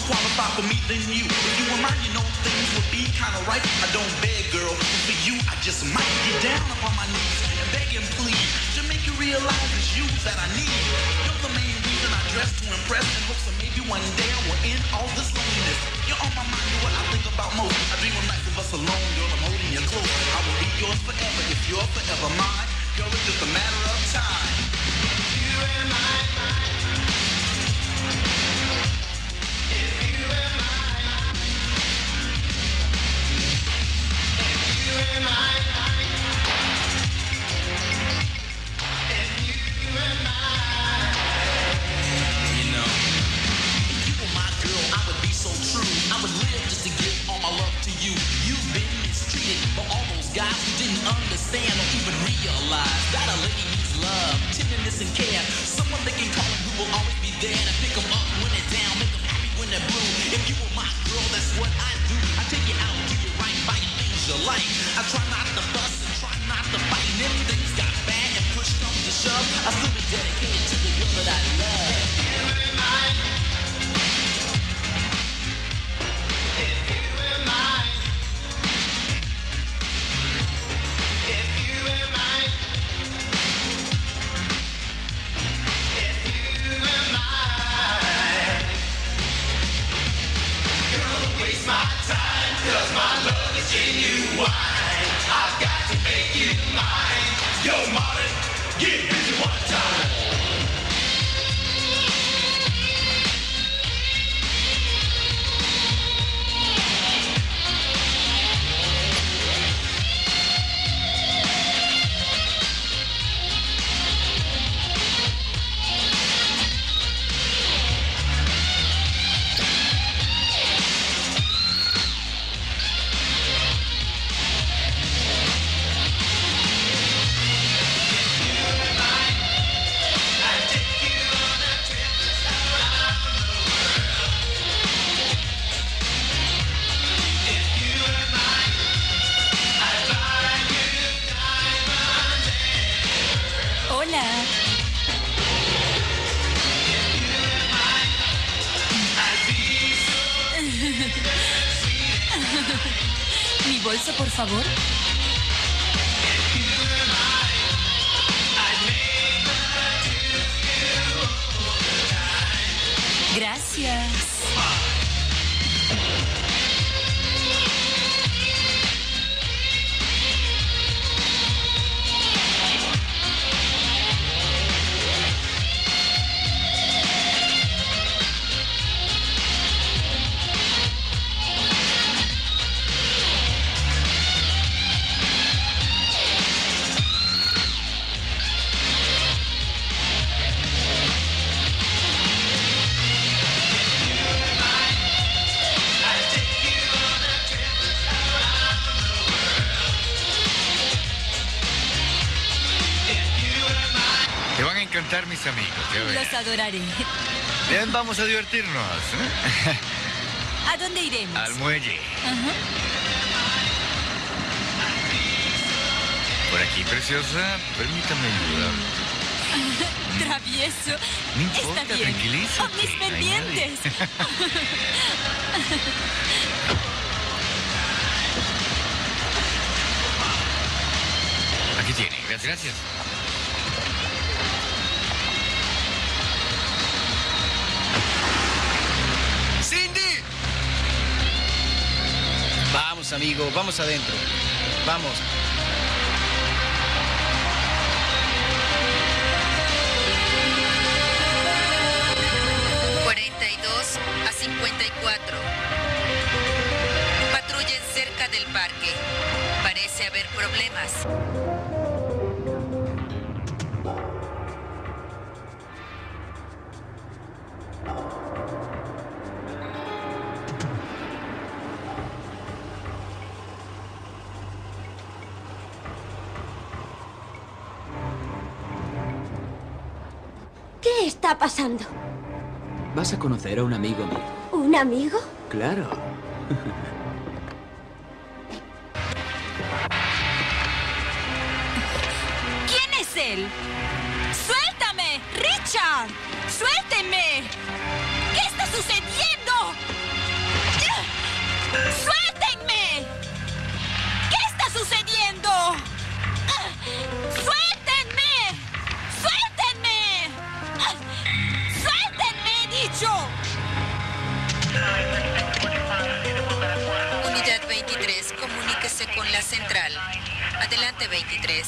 qualified for me than you. If you were mine, you know things would be kind of right. I don't beg, girl, but for you, I just might get down upon my knees and beg and plead to make you realize it's you that I need. You're the main reason I dress to impress, in hopes that maybe one day I will end all this loneliness. You're on my mind, you're what I think about most. I dream of nights of us alone, girl, I'm holding you close. I will be yours forever if you're forever mine. Girl, it's just a matter of time. You and I. Guys who didn't understand or even realize that a lady needs love, tenderness and care. Someone they can call and who will always be there to pick them up when they're down, make them happy when they're blue. If you were my girl, that's what I do. I take you out, do you right, buy you things you like. I try not to fuss and try not to fight. And if things got bad and push comes to shove, I still be dedicated to the girl that I love. Cause my love is genuine. I've got to make you mine. Yo, Martin, get busy one time. Mi bolso, por favor. Gracias. Mis amigos, los adoraré. Bien, vamos a divertirnos. ¿A dónde iremos? Al muelle. Por aquí, preciosa, permítame ayudar. Travieso. No importa, está bien. tranquilízate. ¡Oh, mis pendientes! Aquí tiene, gracias. Vamos, amigo, vamos adentro. Vamos. a 54. Patrullen cerca del parque. Parece haber problemas. ¿Qué está pasando? Vas a conocer a un amigo mío. ¿Un amigo? Claro. ¿Quién es él? ¡Suéltame! ¡Richard! ¡Suéltenme! ¿Qué está sucediendo? La central. Adelante, 23.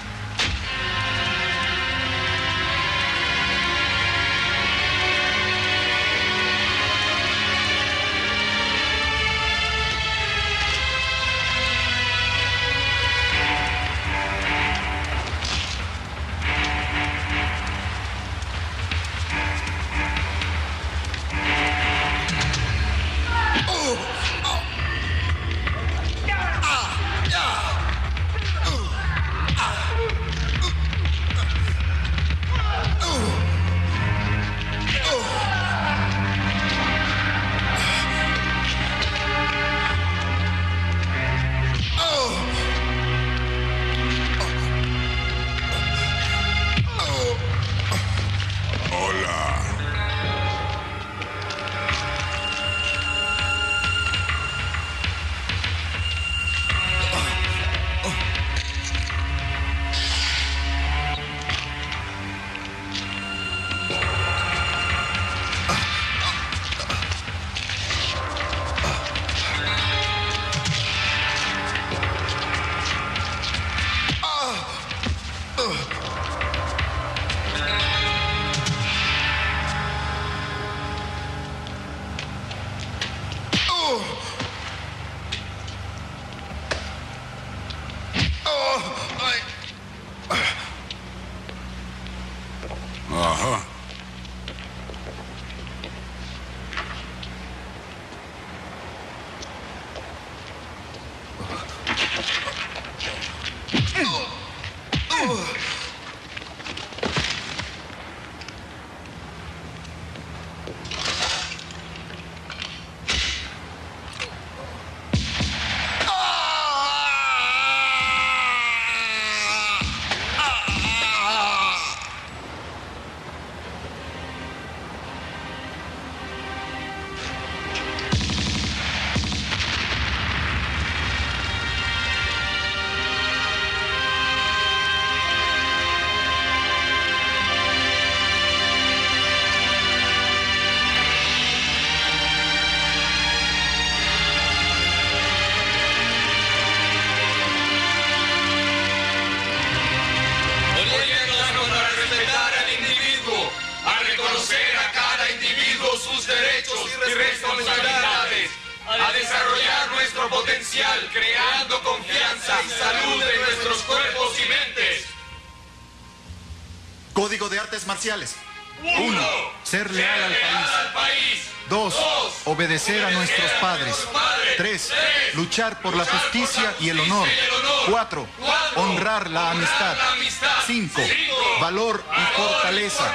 Ajá. Oriéntanos a respetar al individuo, a reconocer a cada individuo sus derechos y responsabilidades, a desarrollar nuestro potencial, creando confianza y salud en nuestros cuerpos y mentes. Código de artes marciales. 1. Ser leal al país. 2. Obedecer a nuestros padres. 3. Luchar por la justicia y el honor. 4. Honrar la amistad. 5. Valor y fortaleza.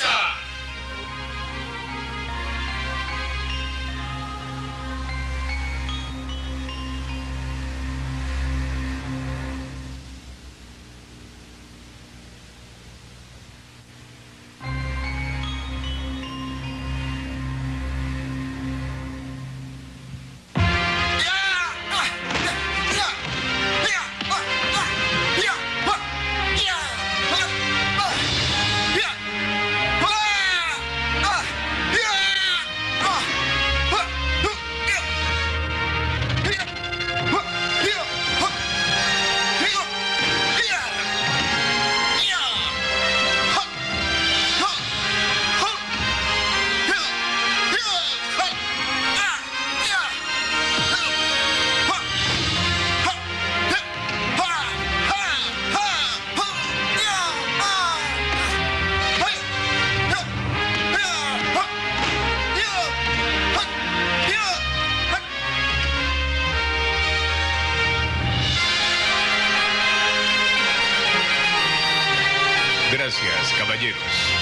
Gracias, caballeros.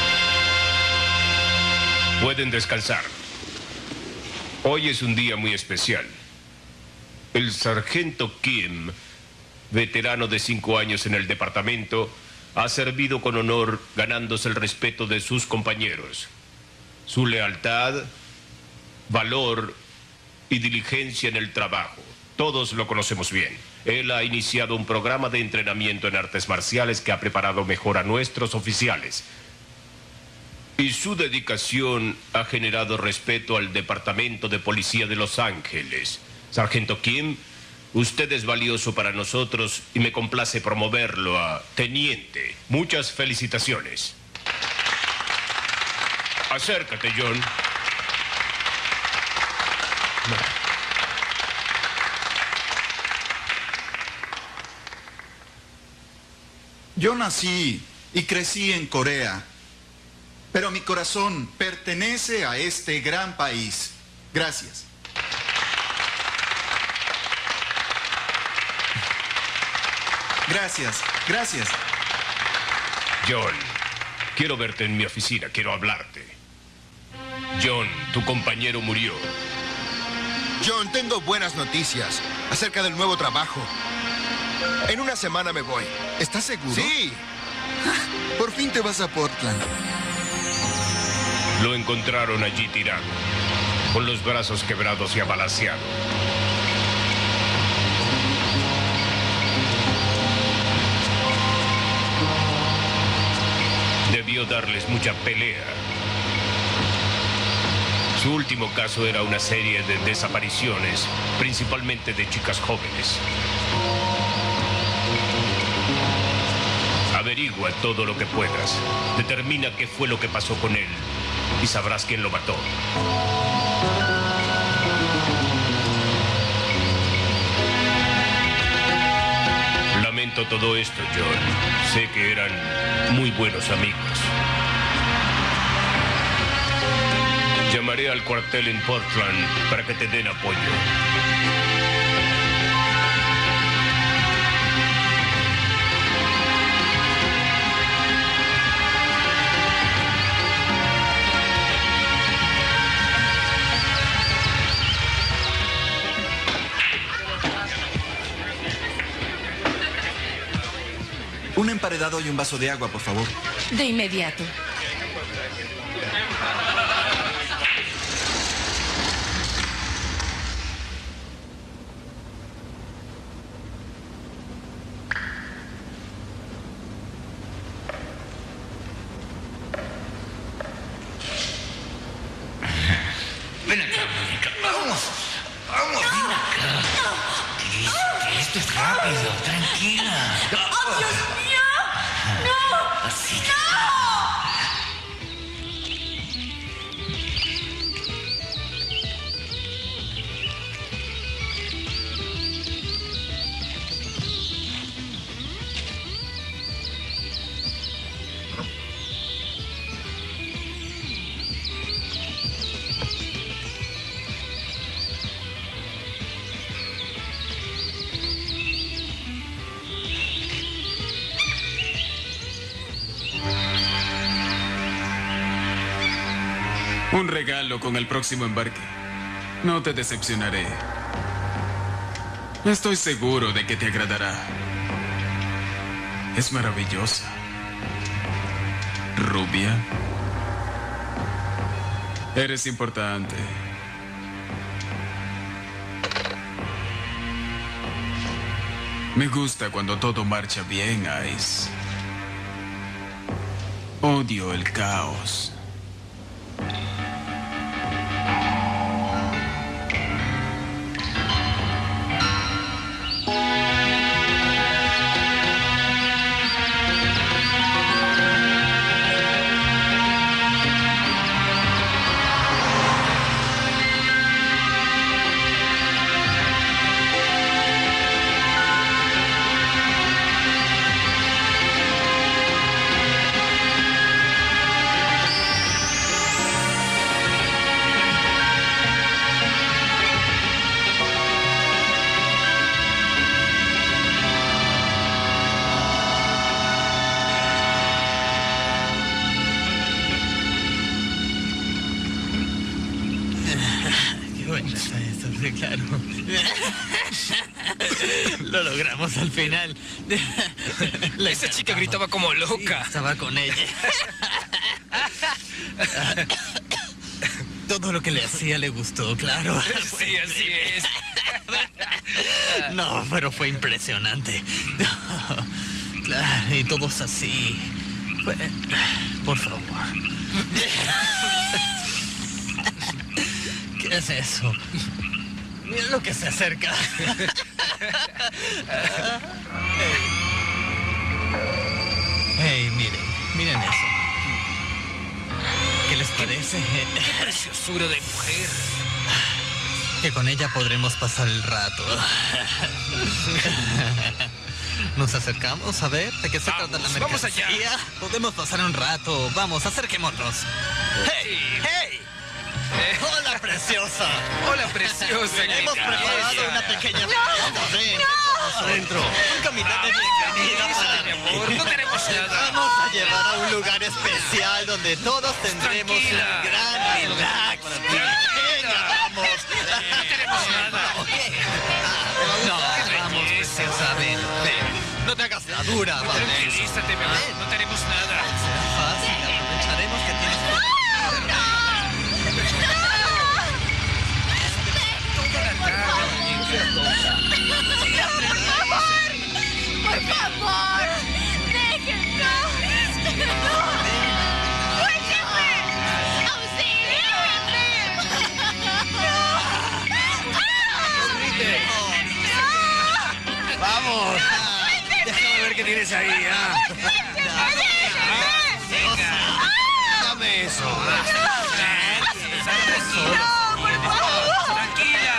Pueden descansar. Hoy es un día muy especial. El sargento Kim, veterano de 5 años en el departamento, ha servido con honor, ganándose el respeto de sus compañeros. Su lealtad, valor y diligencia en el trabajo, todos lo conocemos bien. Él ha iniciado un programa de entrenamiento en artes marciales que ha preparado mejor a nuestros oficiales. Y su dedicación ha generado respeto al Departamento de Policía de Los Ángeles. Sargento Kim, Usted es valioso para nosotros y me complace promoverlo a teniente. Muchas felicitaciones. Acércate, John. Yo nací y crecí en Corea, pero mi corazón pertenece a este gran país. Gracias. Gracias, gracias. John, quiero verte en mi oficina, quiero hablarte. John, tu compañero murió. John, tengo buenas noticias acerca del nuevo trabajo. En una semana me voy. ¿Estás seguro? Sí. Por fin te vas a Portland. Lo encontraron allí tirado, con los brazos quebrados y abalaceado. Debió darles mucha pelea. Su último caso era una serie de desapariciones, principalmente de chicas jóvenes. Averigua todo lo que puedas. Determina qué fue lo que pasó con él y sabrás quién lo mató. Lamento todo esto, John. Sé que eran muy buenos amigos. Llamaré al cuartel en Portland para que te den apoyo. Un emparedado y un vaso de agua, por favor. De inmediato. Ven acá, Mónica. Vamos. Vamos, ven acá. Que esto es rápido, tranquila. ¡Oh, Dios mío! ¡No! Así. Un regalo con el próximo embarque. No te decepcionaré. Estoy seguro de que te agradará. Es maravillosa. Rubia. Eres importante. Me gusta cuando todo marcha bien, Ice. Odio el caos. Claro. Lo logramos al final. Esa chica gritaba como loca. Sí, estaba con ella. Todo lo que le hacía le gustó, claro. Sí, así es. No, pero fue impresionante. Claro, y todos así. Por favor. ¿Qué es eso? Mira lo que se acerca. Hey, miren eso. ¿Qué les parece? ¡Qué preciosura de mujer! Que con ella podremos pasar el rato. Nos acercamos a ver de qué se trata la mercancía. Vamos allá. Podemos pasar un rato. Vamos, acerquémonos. ¡Hey! ¡Hey! ¡Hola, preciosa! ¡Hola, preciosa! Hemos preparado una pequeña... Adentro. Un comité de bienvenida para mi amor. No tenemos nada. Vamos a llevar a un lugar especial donde todos tendremos un gran relax. Venga, vamos. No tenemos nada. No, vamos, preciosa, ven. No te hagas la dura, vamos. Tranquilízate, mi amor. No tenemos nada. Será fácil, aprovecharemos que tienes... ¡Por favor! ¡Déjennos! ¡Suéltenme! ¡Auxílienme! ¡Vamos! Déjame ver qué tienes ahí, Dame eso. ¡No, por favor! ¡Tranquila!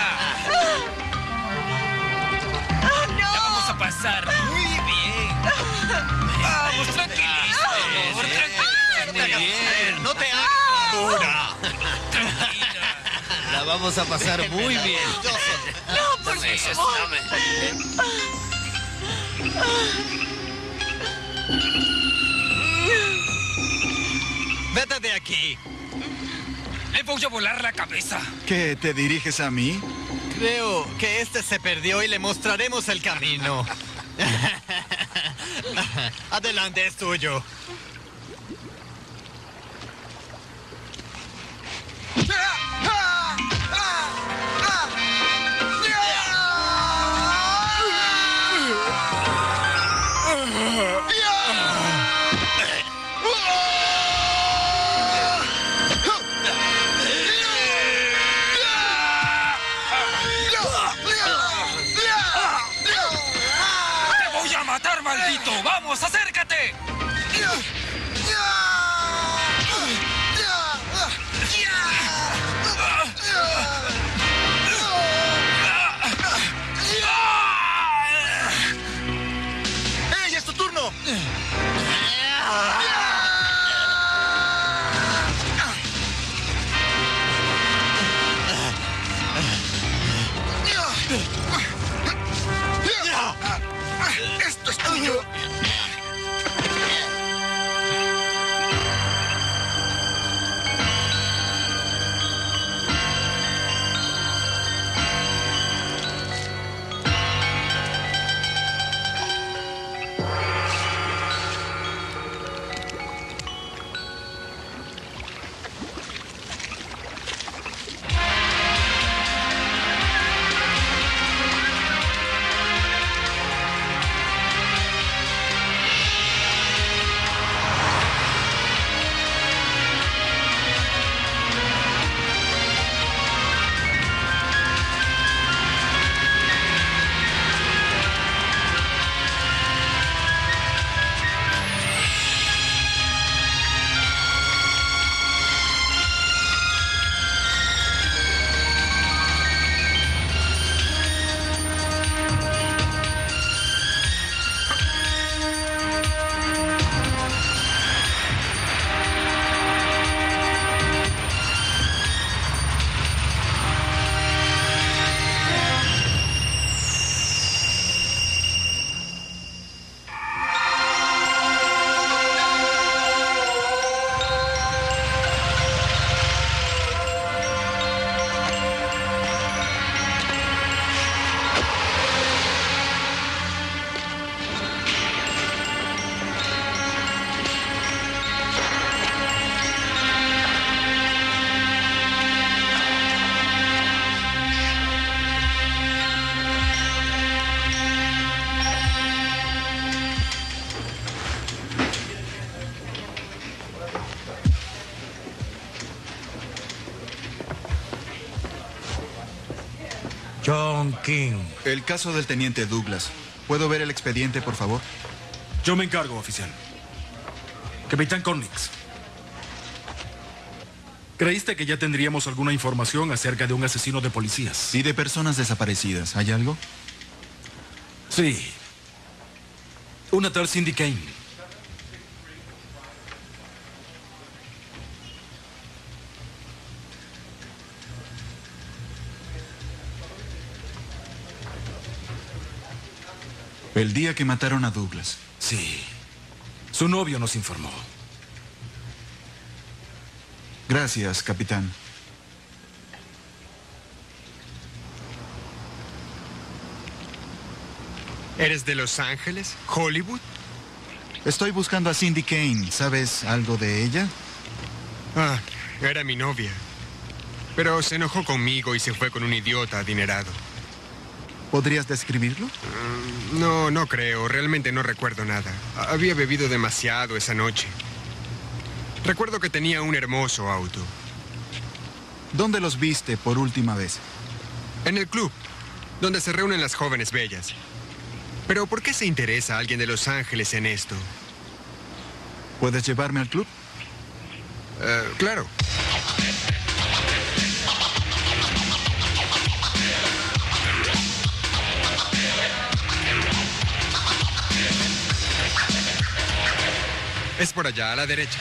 ¡No! La vamos a pasar muy bien. Vamos, tranquilízate, por favor, tranquila. ¡No te hagas dura! Tranquila. La vamos a pasar muy bien. ¡No, por favor! ¡Vete de aquí! Le voy a volar la cabeza. ¿Qué, te diriges a mí? Creo que este se perdió y le mostraremos el camino. Adelante, es tuyo. ¡Te voy a matar, maldito! ¡Vamos, acércate! ¡Ey, es tu turno! ¡Esto es tuyo! John King. El caso del teniente Douglas. ¿Puedo ver el expediente, por favor? Yo me encargo, oficial. Capitán Connix. ¿Creíste que ya tendríamos alguna información acerca de un asesino de policías? Y de personas desaparecidas. ¿Hay algo? Sí. Una tal Cindy Kane. El día que mataron a Douglas. Sí. Su novio nos informó. Gracias, capitán. ¿Eres de Los Ángeles? ¿Hollywood? Estoy buscando a Cindy Kane. ¿Sabes algo de ella? Ah, era mi novia. Pero se enojó conmigo y se fue con un idiota adinerado. ¿Podrías describirlo? No creo. Realmente no recuerdo nada. Había bebido demasiado esa noche. Recuerdo que tenía un hermoso auto. ¿Dónde los viste por última vez? En el club, donde se reúnen las jóvenes bellas. Pero ¿por qué se interesa alguien de Los Ángeles en esto? ¿Puedes llevarme al club? Claro. Es por allá, a la derecha.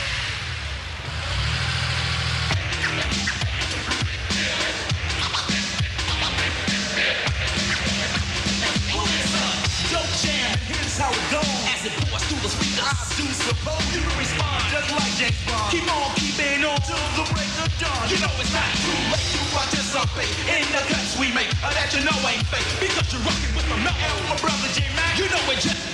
How it goes as it pours through the speakers. I do suppose you will respond just like James Bond. Keep on keeping on till the break of dawn. You know it's not too late to participate in the cuts we make that you know ain't fake because you're rocking with my L, my brother J Mac. You know it just.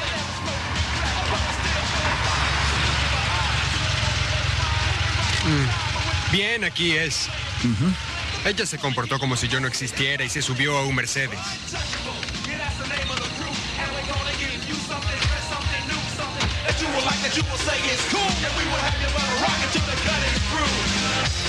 Bien, aquí es. Ella se comportó como si yo no existiera y se subió a un Mercedes. That you will say it's cool, and we will have you run rock until the cut is through.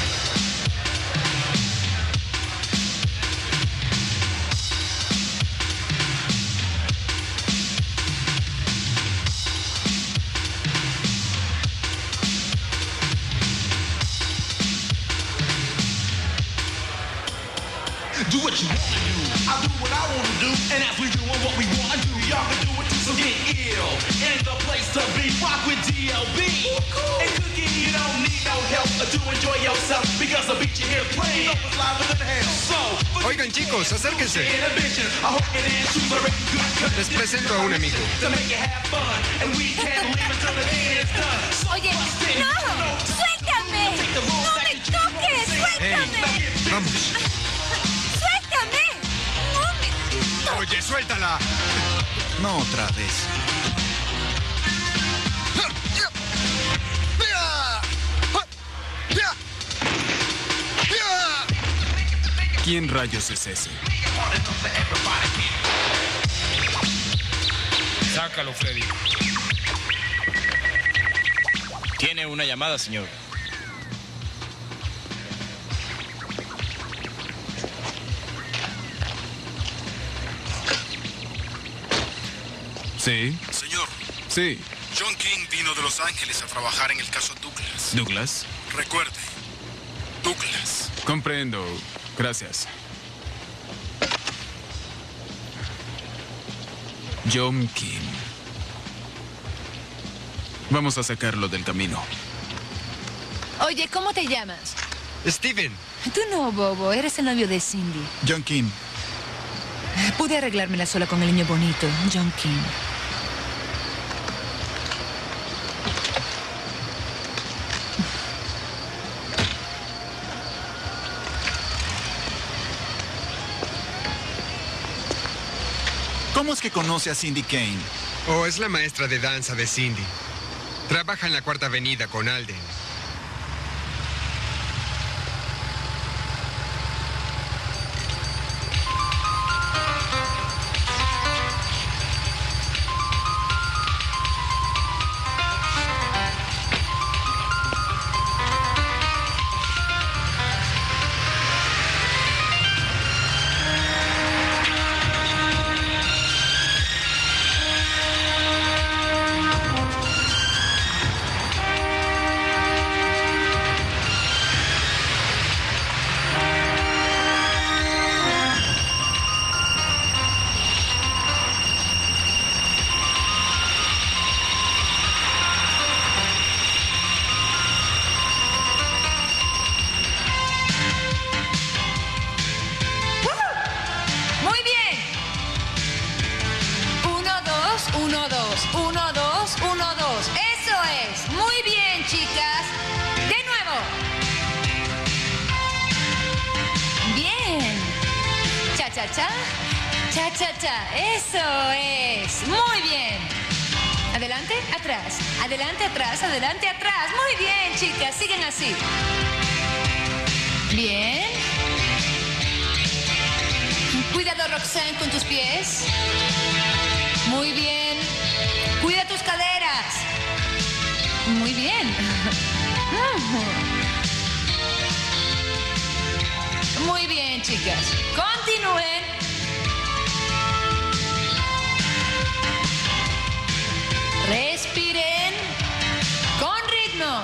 Do what you wanna do, I'll do what I wanna do, and as we doing what we wanna do, y'all can do it too, so get ill. In the place to be, rock with DLB. And Cookie, you don't need no help to enjoy yourself, because the beat you hear playing, you know it's live than hell. So, oigan chicos, acérquense. inhibition, I hope it is to the good cut. Les presento a un amigo. To make it have fun, and we can't leave until the day is done. So Oye, no, suéltame. No me toques, suéltame. Vamos. Suéltame. No me... Oye, suéltala. No otra vez. ¿Quién rayos es ese? Sácalo, Freddy. Tiene una llamada, señor. ¿Sí? Señor. Sí. John King vino de Los Ángeles a trabajar en el caso Douglas. ¿Douglas? Recuerde, Douglas. Comprendo. Gracias. John King. Vamos a sacarlo del camino. Oye, ¿cómo te llamas? Steven. Tú no, bobo. Eres el novio de Cindy. John King. Pude arreglármela sola con el niño bonito, John King. ¿Cómo es que conoce a Cindy Kane? Oh, es la maestra de danza de Cindy. Trabaja en la Cuarta Avenida con Alden. cha-cha-cha. Cha-cha-cha. Eso es. Muy bien. Adelante, atrás. Adelante, atrás. Adelante, atrás. Muy bien, chicas. Siguen así. Bien. Cuidado, Roxanne, con tus pies. Muy bien. Cuida tus caderas. Muy bien. Muy bien, chicas. Continúen. Respiren. Con ritmo.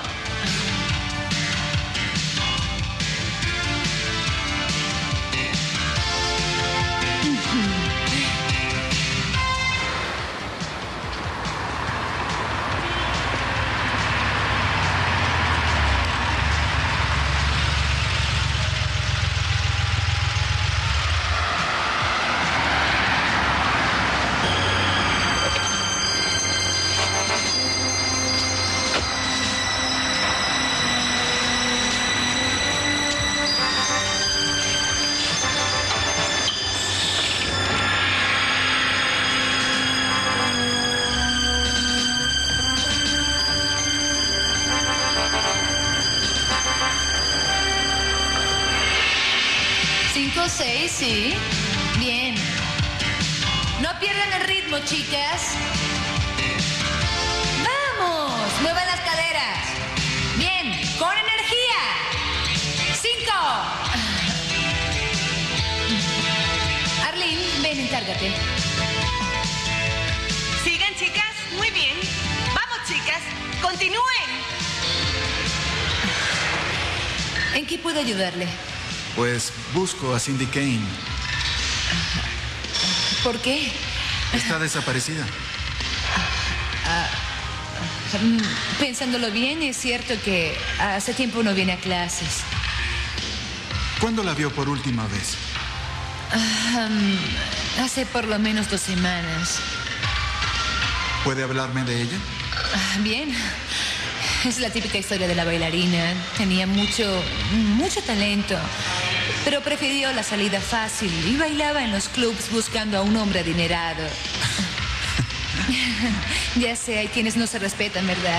Seis, sí. Bien. No pierdan el ritmo, chicas. ¡Vamos! Muevan las caderas. Bien. Con energía. 5. Arlene, ven, encárgate. ¿Sigan, chicas? Muy bien. Vamos, chicas. Continúen. ¿En qué puedo ayudarle? Pues busco a Cindy Kane. ¿Por qué? Está desaparecida. Pensándolo bien, es cierto que hace tiempo no viene a clases. ¿Cuándo la vio por última vez? Hace por lo menos 2 semanas. ¿Puede hablarme de ella? Bien. Es la típica historia de la bailarina. Tenía mucho talento, pero prefirió la salida fácil y bailaba en los clubs buscando a un hombre adinerado. Ya sé, hay quienes no se respetan, ¿verdad?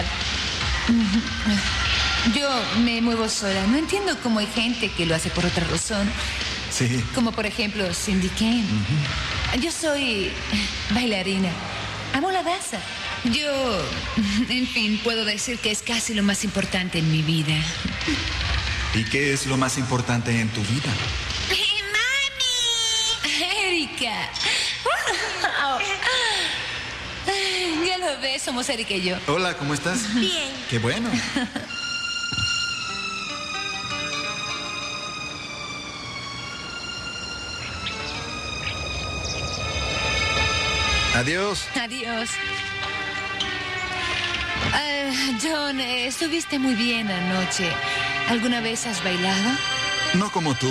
Yo me muevo sola. No entiendo cómo hay gente que lo hace por otra razón. Sí. Como por ejemplo Cindy Kane. Yo soy bailarina. Amo la danza. Yo, en fin, puedo decir que es casi lo más importante en mi vida. ¿Y qué es lo más importante en tu vida? ¡Mami! Erika. Ya lo ves, somos Erika y yo. Hola, ¿cómo estás? Bien. Qué bueno. Adiós. Adiós. John, estuviste muy bien anoche. ¿Alguna vez has bailado? No como tú.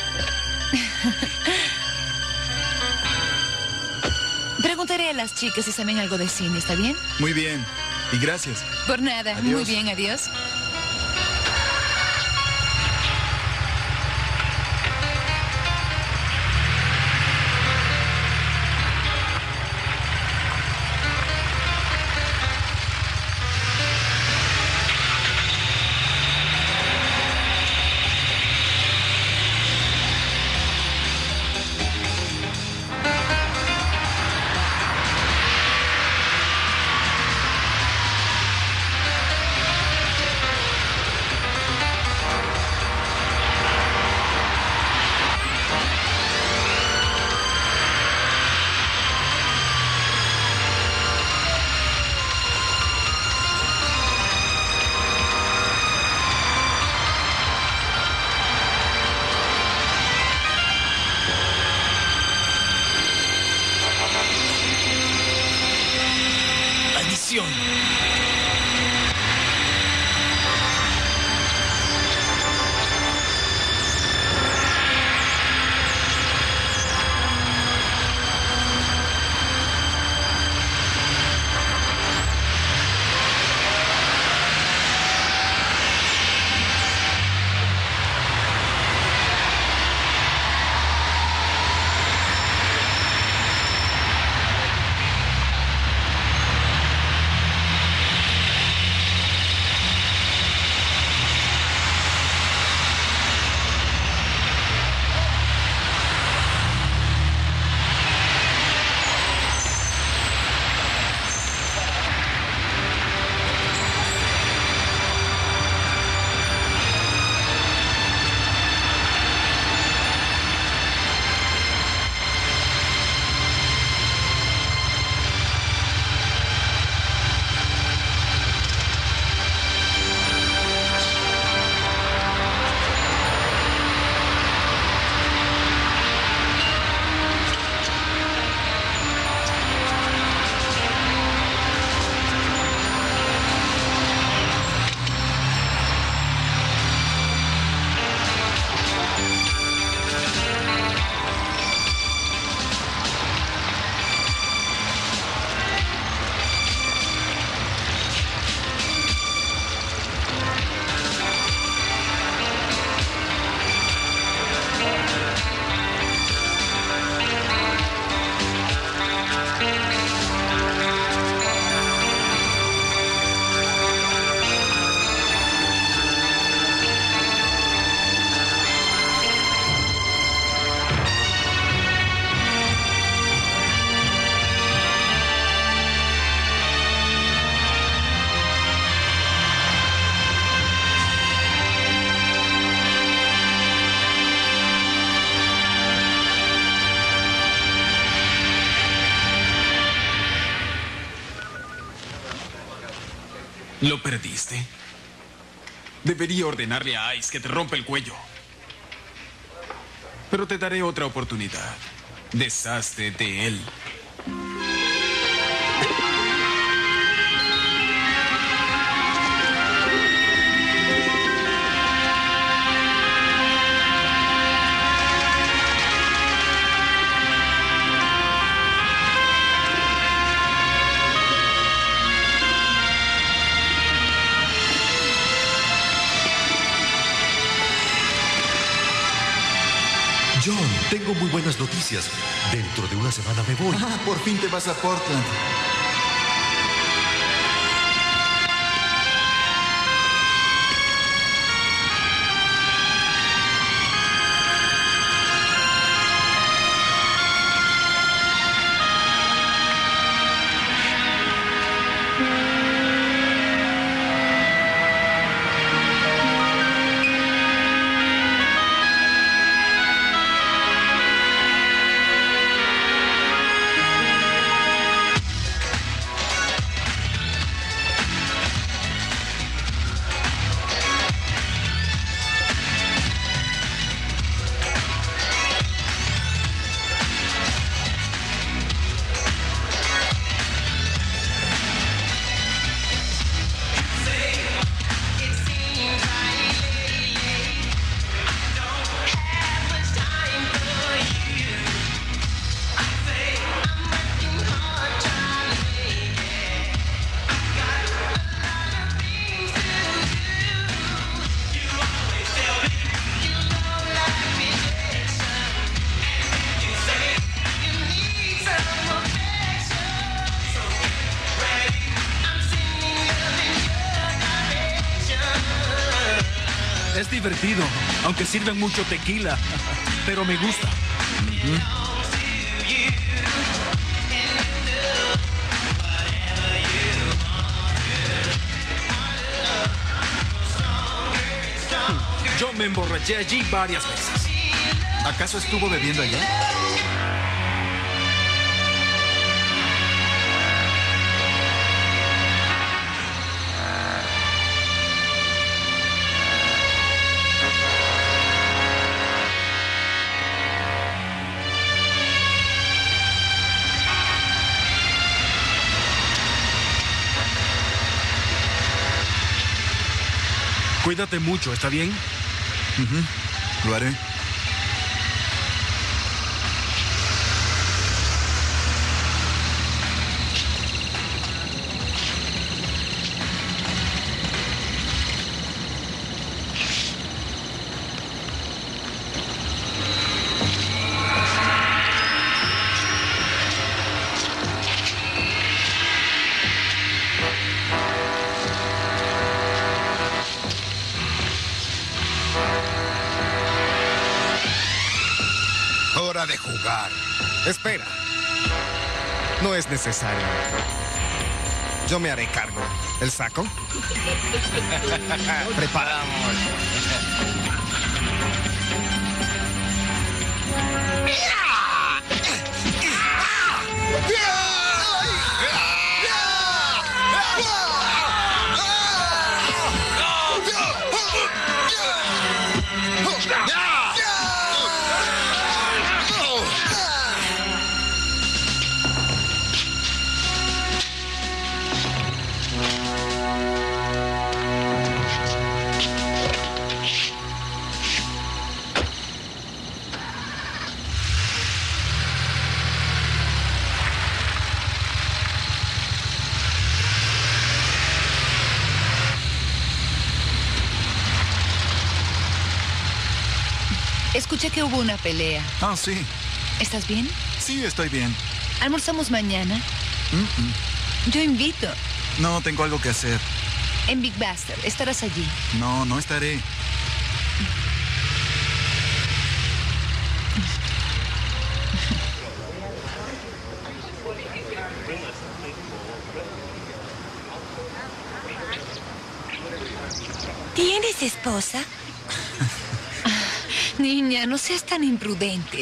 Preguntaré a las chicas si saben algo de cine, ¿está bien? Muy bien. Y gracias. Por nada. Adiós. Muy bien, adiós. Lo perdiste. Debería ordenarle a Ice que te rompa el cuello. Pero te daré otra oportunidad. Deshazte de él. John, tengo muy buenas noticias. Dentro de una semana me voy. Ah, por fin te vas a Portland. Es divertido, aunque sirven mucho tequila, pero me gusta. Yo me emborraché allí varias veces. ¿Acaso estuvo bebiendo allá? Cuídate mucho, ¿está bien? Lo haré. Hora de jugar. Espera. No es necesario. Yo me haré cargo. ¿El saco? Preparamos. Escuché que hubo una pelea. Ah, sí. ¿Estás bien? Sí, estoy bien. ¿Almorzamos mañana? Yo invito. No, tengo algo que hacer. En Big Bastard. Estarás allí. No, no estaré. ¿Tienes esposa? Niña, no seas tan imprudente.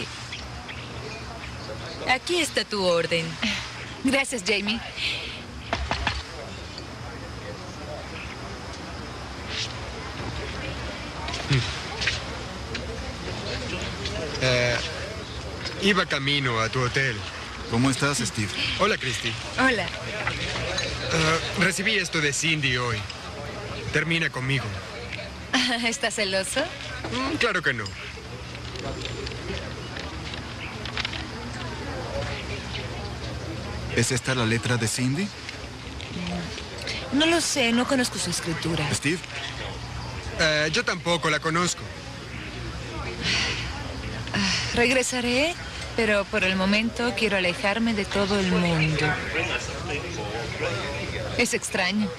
Aquí está tu orden. Gracias, Jamie. Iba camino a tu hotel. ¿Cómo estás, Steve? Hola, Christy. Hola. Recibí esto de Cindy hoy. Termina conmigo. ¿Estás celoso? Claro que no. ¿Es esta la letra de Cindy? No lo sé, no conozco su escritura. ¿Steve? Yo tampoco la conozco. Regresaré, pero por el momento quiero alejarme de todo el mundo. Es extraño.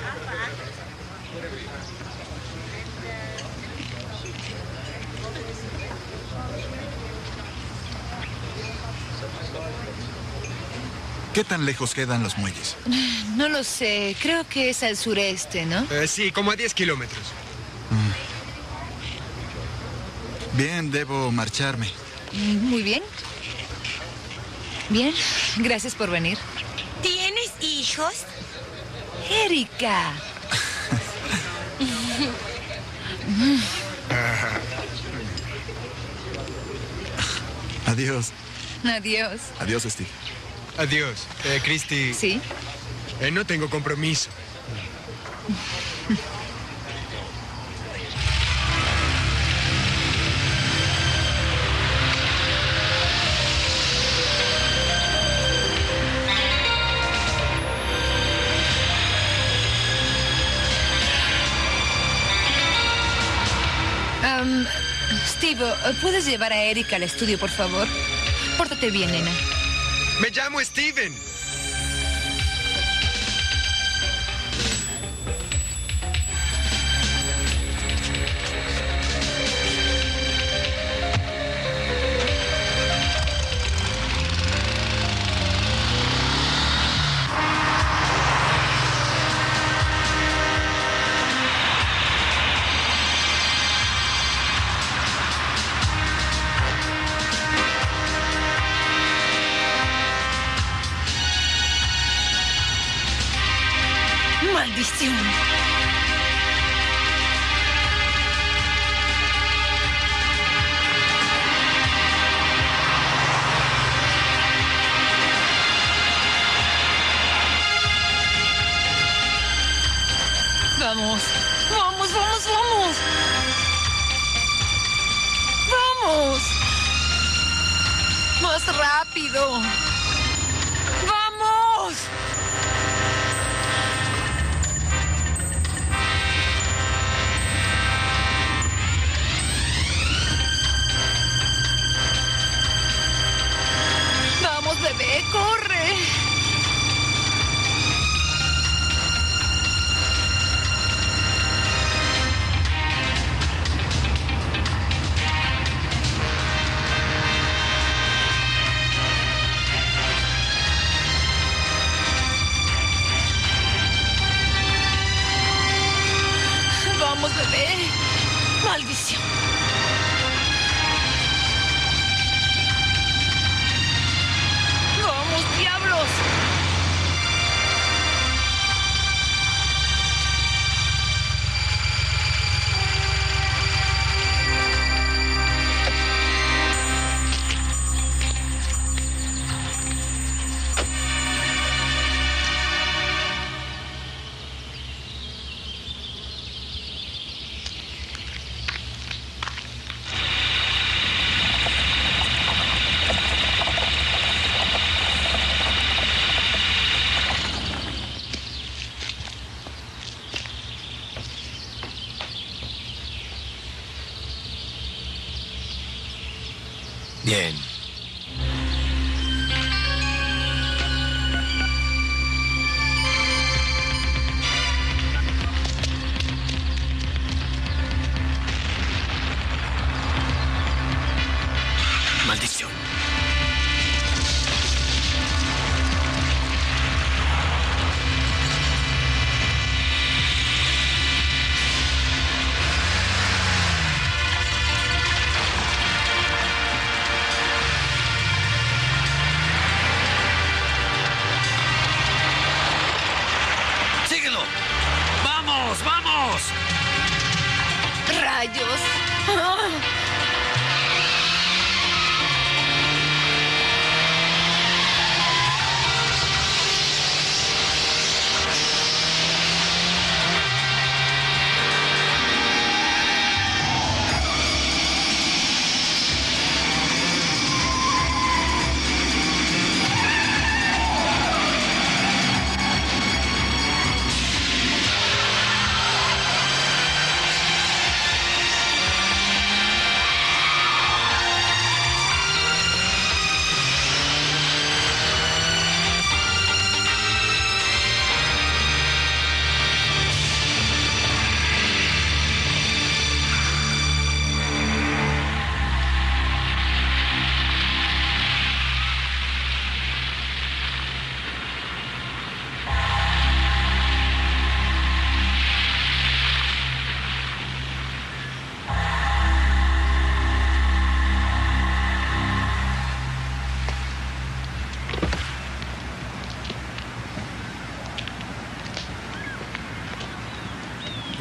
¿Qué tan lejos quedan los muelles? No lo sé, creo que es al sureste, ¿no? Sí, como a 10 kilómetros. Bien, debo marcharme. Muy bien. Bien, gracias por venir. ¿Tienes hijos? Erika. Adiós. Adiós. Adiós, Steve. Adiós. Christy. Sí. No tengo compromiso. Steve, ¿puedes llevar a Erika al estudio, por favor? Pórtate bien, nena. Me llamo Steven. ¡Maldición! Vamos, vamos, vamos, vamos. Vamos. Más rápido. Vamos. Vamos, bebé, corre. Vamos, bebé. Maldición. ¡Vamos, diablos! Bien. Maldición. ¡Síguelo! ¡Vamos, vamos! ¡Rayos!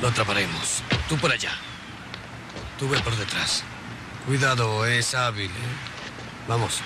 Lo atraparemos. Tú por allá. Tú ve por detrás. Cuidado, es hábil, ¿eh? Vamos.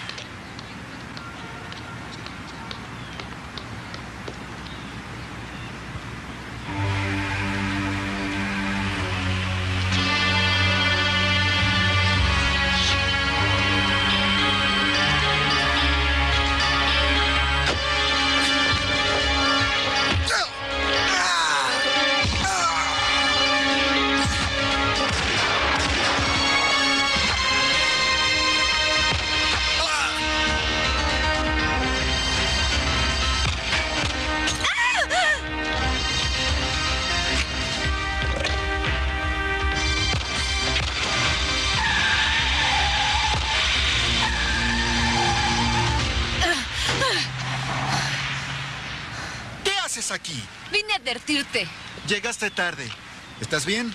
Aquí? Vine a advertirte. Llegaste tarde. ¿Estás bien?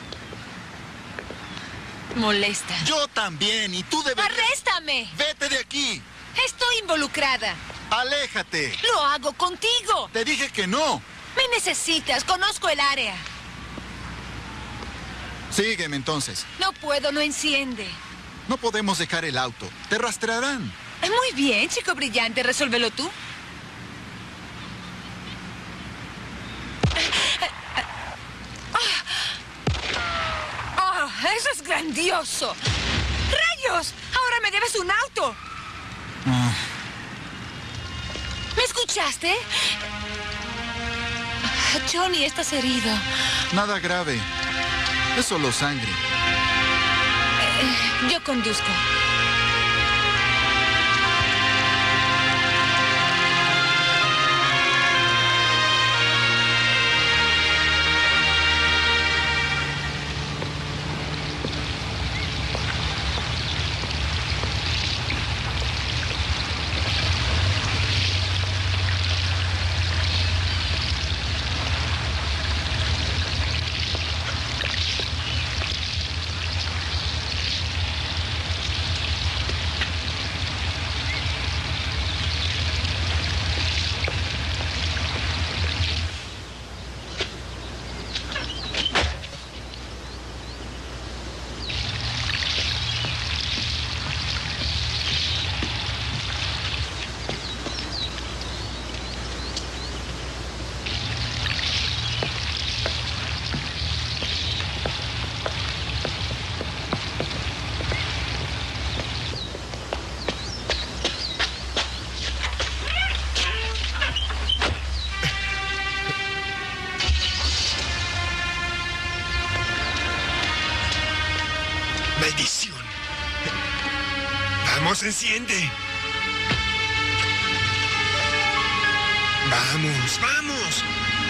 Molesta. Yo también, y tú deberías... ¡Arréstame! ¡Vete de aquí! Estoy involucrada. ¡Aléjate! Lo hago contigo. Te dije que no. Me necesitas, conozco el área. Sígueme entonces. No puedo, no enciende. No podemos dejar el auto. Te rastrearán. Muy bien, chico brillante, resuélvelo tú. ¡Eso es grandioso! ¡Rayos! ¡Ahora me debes un auto! ¿Me escuchaste? Johnny, estás herido. Nada grave. Es solo sangre. Yo conduzco. ¡Maldición! ¡Vamos, enciende! ¡Vamos, vamos!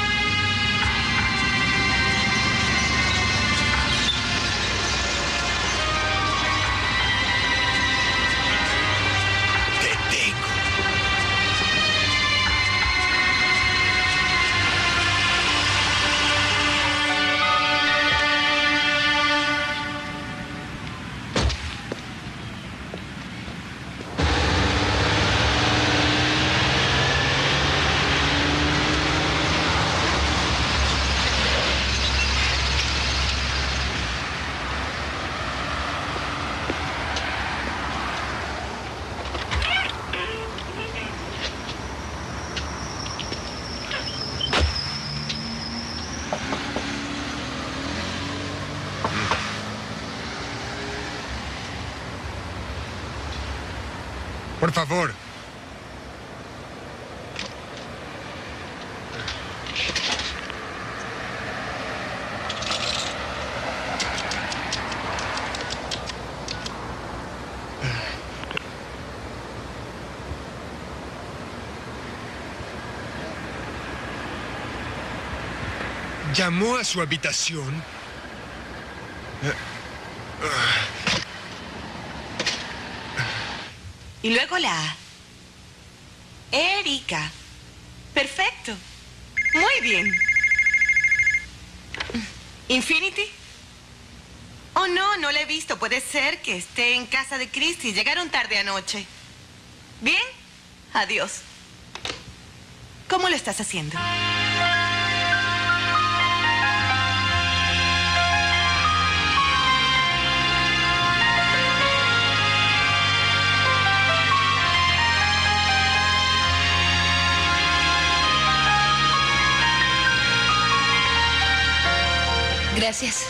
¡Te tengo! Por favor. Llamó a su habitación. Y luego la A. Erika. Perfecto. Muy bien. ¿Infinity? Oh, no, no la he visto. Puede ser que esté en casa de Christy. Llegaron tarde anoche. ¿Bien? Adiós. ¿Cómo lo estás haciendo? Gracias.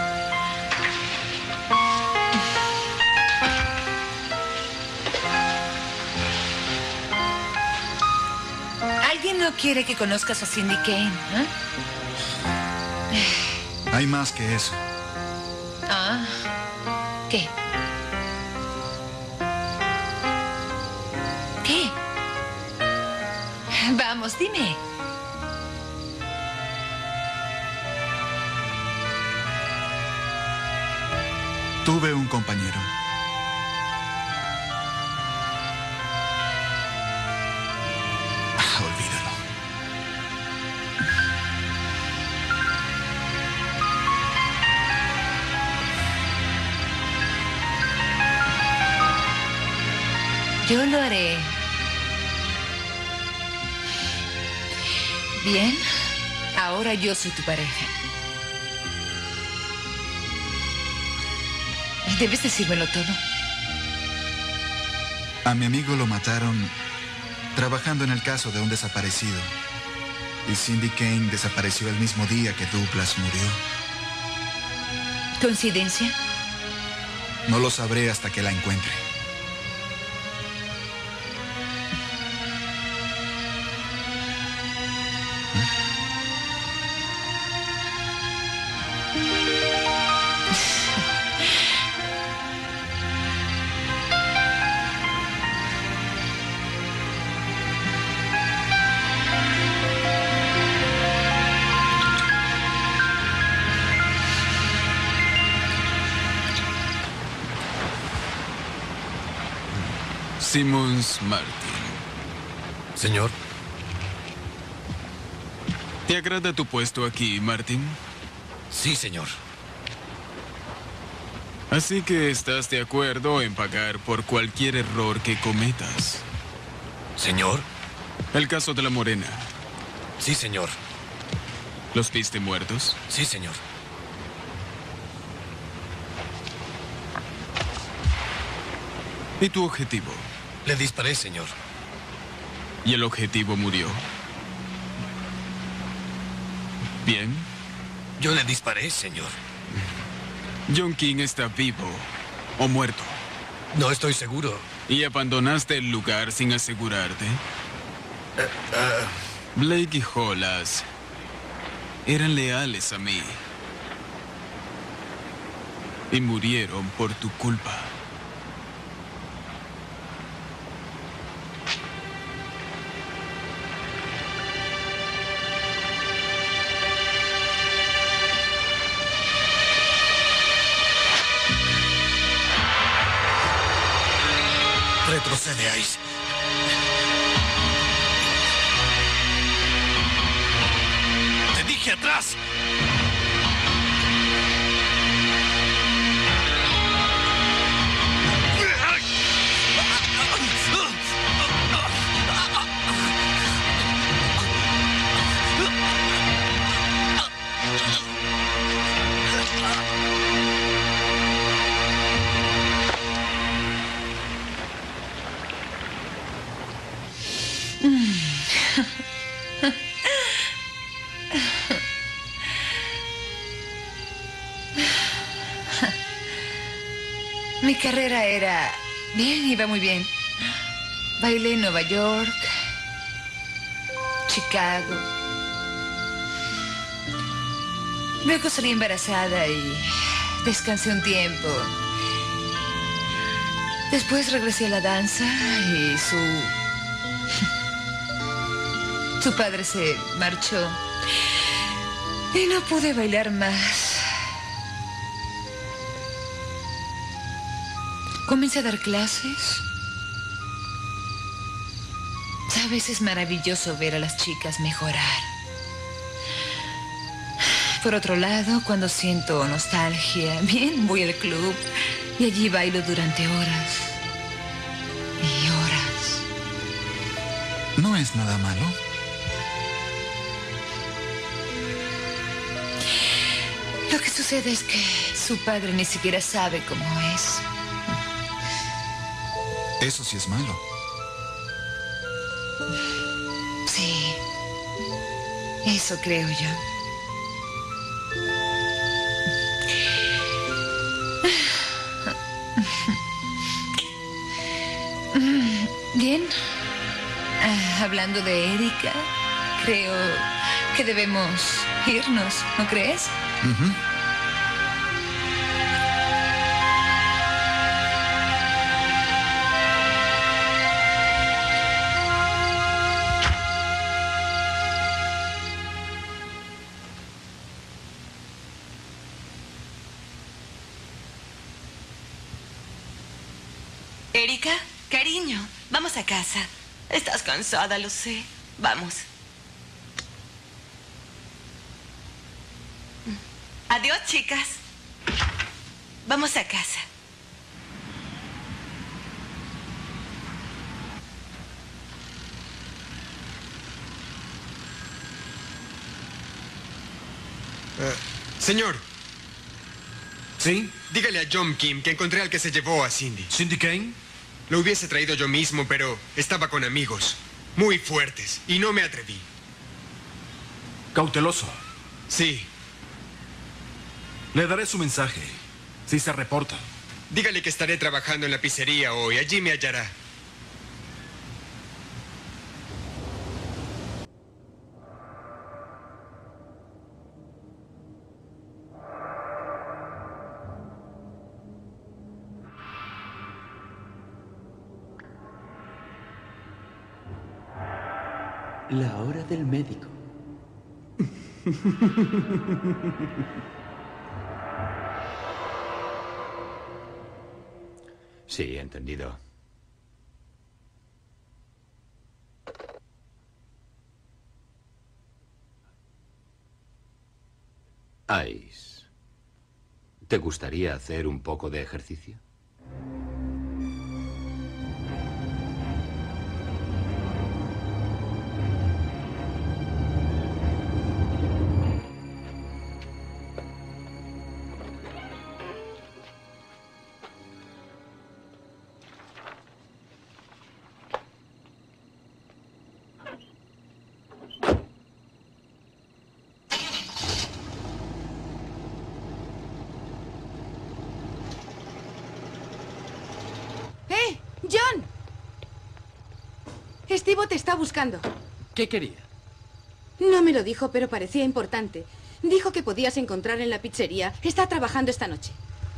¿Alguien no quiere que conozcas a Cindy Kane? Hay más que eso. Ah, ¿qué? ¿Qué? Vamos, dime. Tuve un compañero. Olvídalo. Yo lo haré. Bien, ahora yo soy tu pareja. Debes decírmelo todo. A mi amigo lo mataron trabajando en el caso de un desaparecido. Y Cindy Kane desapareció el mismo día que Douglas murió. ¿Coincidencia? No lo sabré hasta que la encuentre. Simmons Martin. Señor. ¿Te agrada tu puesto aquí, Martin? Sí, señor. Así que estás de acuerdo en pagar por cualquier error que cometas. Señor. El caso de la morena. Sí, señor. ¿Los viste muertos? Sí, señor. ¿Y tu objetivo? Le disparé, señor. ¿Y el objetivo murió? Bien. Yo le disparé, señor. John King está vivo o muerto. No estoy seguro. ¿Y abandonaste el lugar sin asegurarte? Blake y Hollis eran leales a mí. Y murieron por tu culpa. Retrocede, Ice. ¡Te dije atrás! Mi carrera era... Bien, iba muy bien. Bailé en Nueva York, Chicago. Luego salí embarazada y descansé un tiempo. Después regresé a la danza y su padre se marchó. Y no pude bailar más. Comencé a dar clases. Sabes, es maravilloso ver a las chicas mejorar. Por otro lado, cuando siento nostalgia, bien, voy al club y allí bailo durante horas y horas. No es nada malo. Lo que sucede es que su padre ni siquiera sabe cómo es. Eso sí es malo. Sí, eso creo yo. Bien. Hablando de Erika, creo que debemos irnos, ¿no crees? Erika, cariño, vamos a casa. Estás cansada, lo sé. Vamos. Adiós, chicas. Vamos a casa. Señor. ¿Sí? Dígale a John Kim que encontré al que se llevó a Cindy. ¿Cindy Kane? Lo hubiese traído yo mismo, pero estaba con amigos muy fuertes y no me atreví. Cauteloso. Sí. Le daré su mensaje, si se reporta. Dígale que estaré trabajando en la pizzería hoy. Allí me hallará. La hora del médico. Sí, entendido. Ice, ¿te gustaría hacer un poco de ejercicio? ¡John! Steve te está buscando. ¿Qué quería? No me lo dijo, pero parecía importante. Dijo que podías encontrar en la pizzería. Está trabajando esta noche.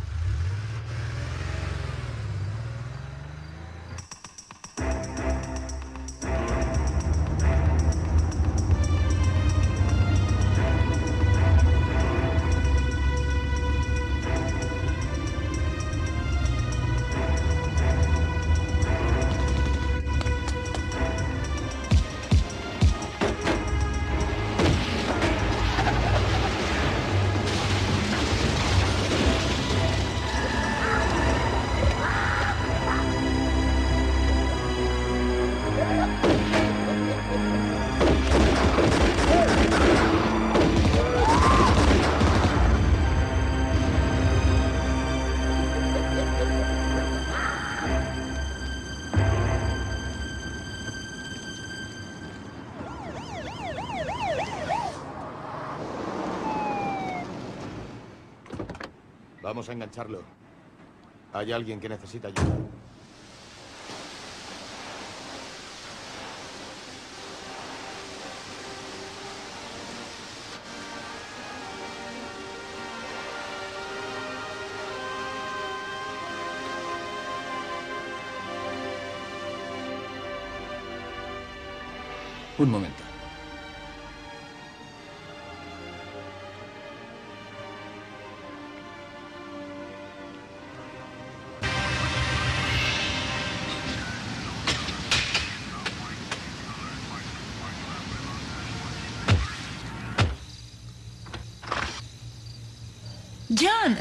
Vamos a engancharlo. Hay alguien que necesita ayuda. Un momento. John.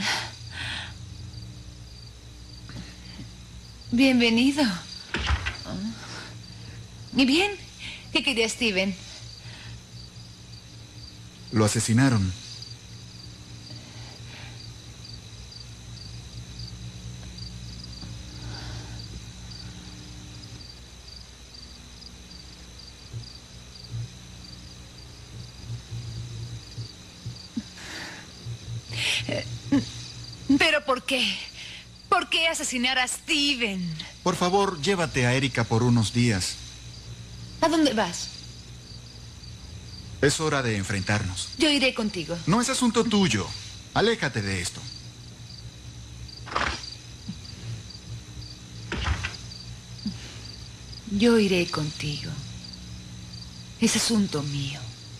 Bienvenido. ¿Y bien? ¿Qué quería Steven? Lo asesinaron. ¿Pero por qué? ¿Por qué asesinar a Steven? Por favor, llévate a Erika por unos días. ¿A dónde vas? Es hora de enfrentarnos. Yo iré contigo. No es asunto tuyo. Aléjate de esto. Yo iré contigo. Es asunto mío.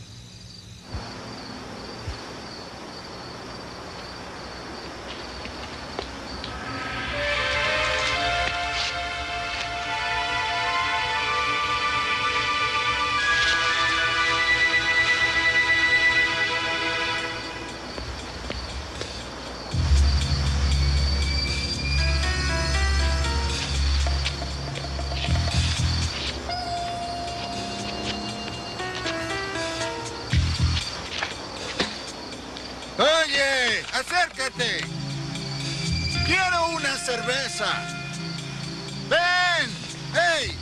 Oye, acércate. Quiero una cerveza. Ven, hey.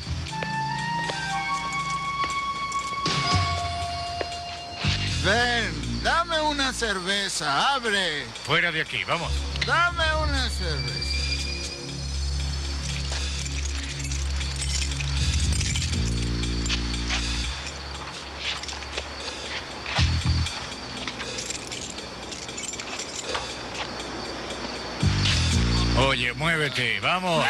Ven, dame una cerveza, abre. Fuera de aquí, vamos. Dame una cerveza. Oye, muévete, vamos.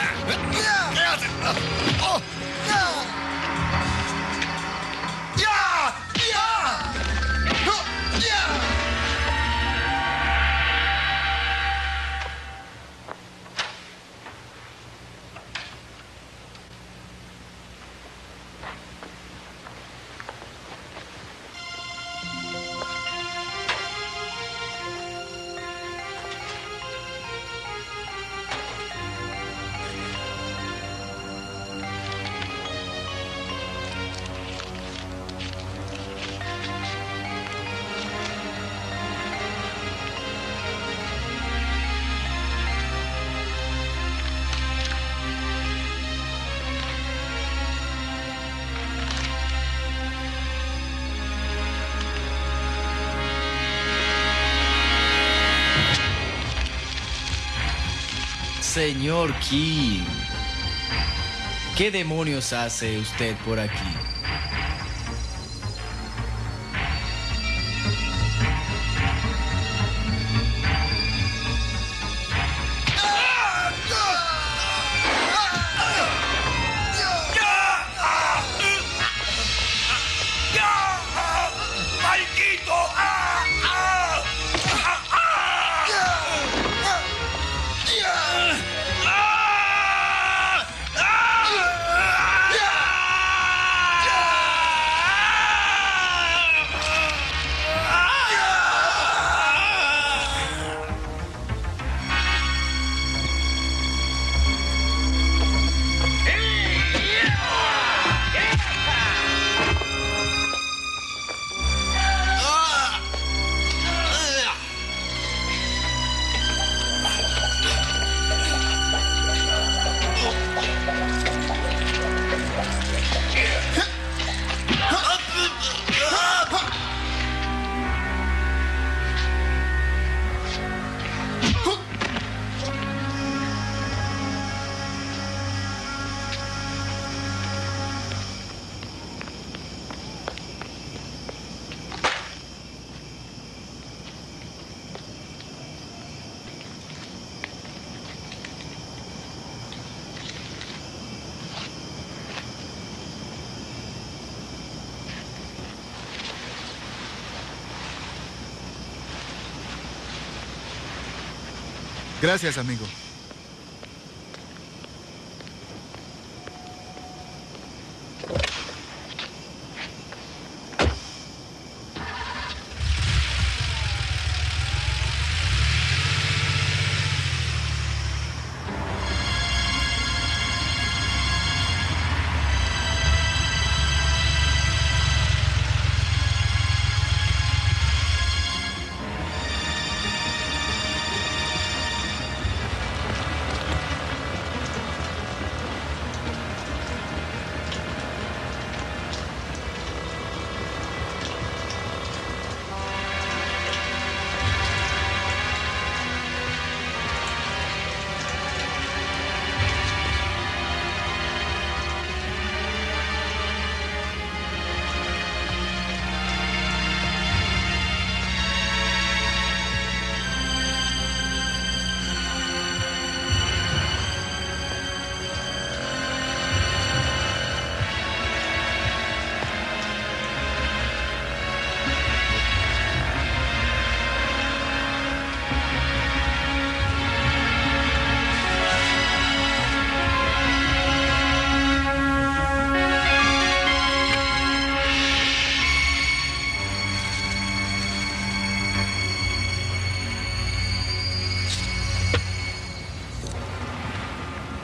Señor King, ¿qué demonios hace usted por aquí? Gracias, amigo.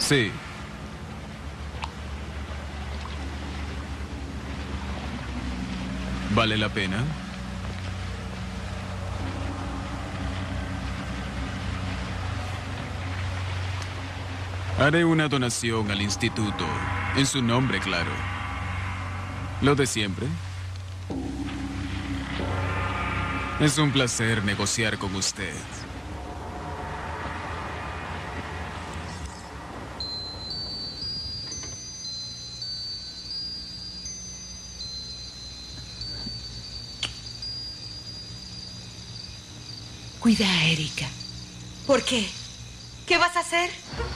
Sí. ¿Vale la pena? Haré una donación al instituto, en su nombre, claro. Lo de siempre. Es un placer negociar con usted. Cuida a Erika. ¿Por qué? ¿Qué vas a hacer?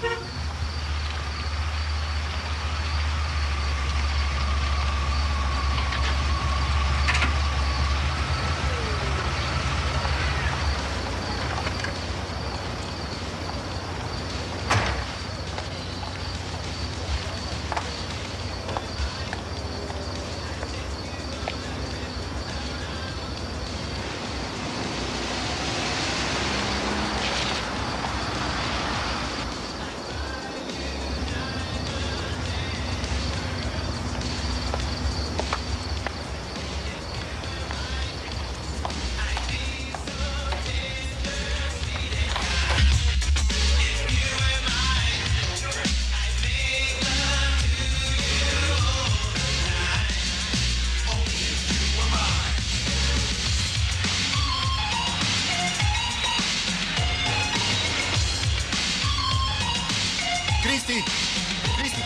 Christy. Christy.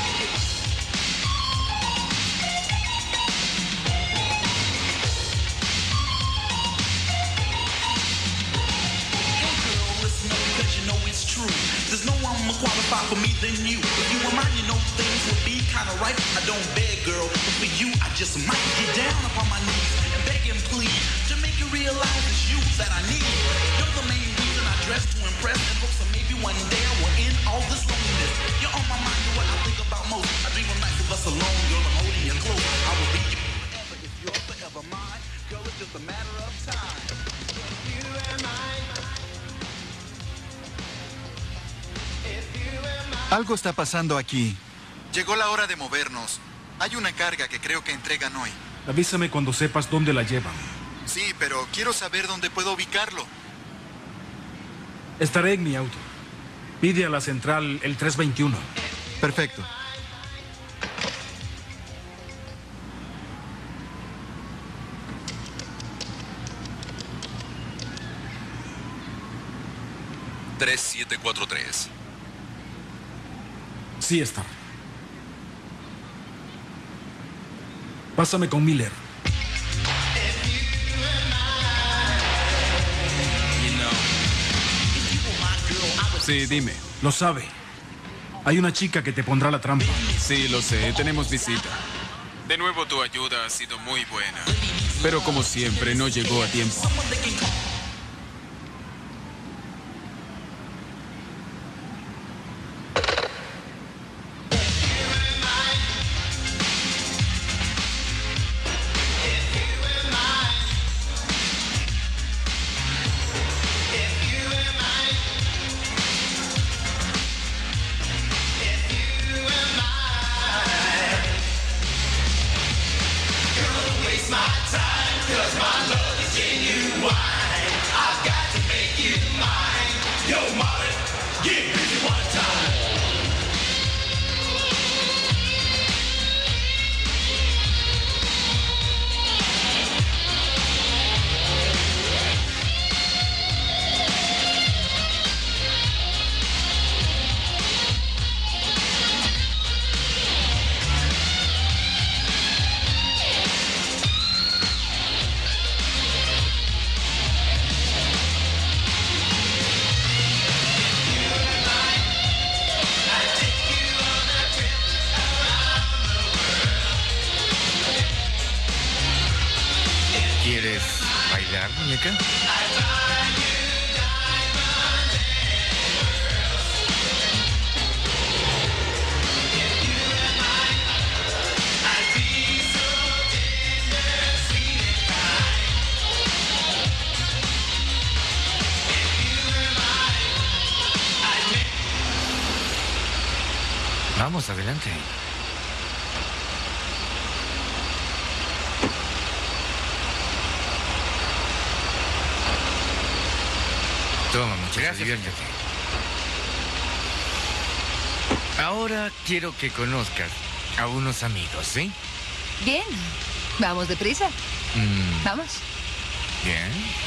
There's no one more qualified for me than you. If you were mine, you know things would be kind of right. I don't beg, girl, but for you, I just might get down upon my knees and beg and plead to make you realize it's you that I need. You're the main reason I dress to impress, and hope so maybe one day I will end all this loneliness. You're on my mind, you're what I think about most. I dream of nights of us alone, girl, I'm holding you close. I will be you forever if you're forever mine. Girl, it's just a matter of time. You and mine. Algo está pasando aquí. Llegó la hora de movernos. Hay una carga que creo que entregan hoy. Avísame cuando sepas dónde la llevan. Sí, pero quiero saber dónde puedo ubicarlo. Estaré en mi auto. Pide a la central el 321. Perfecto. $3743. Sí, está. Pásame con Miller. Sí, dime. Lo sabe. Hay una chica que te pondrá la trampa. Sí, lo sé. Tenemos visita. De nuevo, tu ayuda ha sido muy buena. Pero como siempre, no llegó a tiempo. ¿Quieres bailar, muñeca? Vamos, adelante. Toma, muchachos, Gracias, diviértete. Ahora quiero que conozcas a unos amigos, ¿sí? Bien. Vamos deprisa. Vamos. Bien.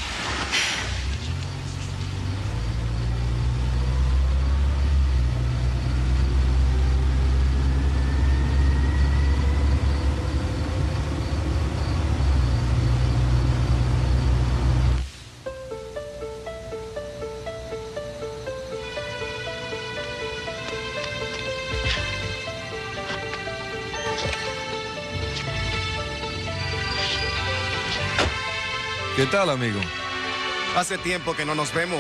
¿Qué tal, amigo? Hace tiempo que no nos vemos.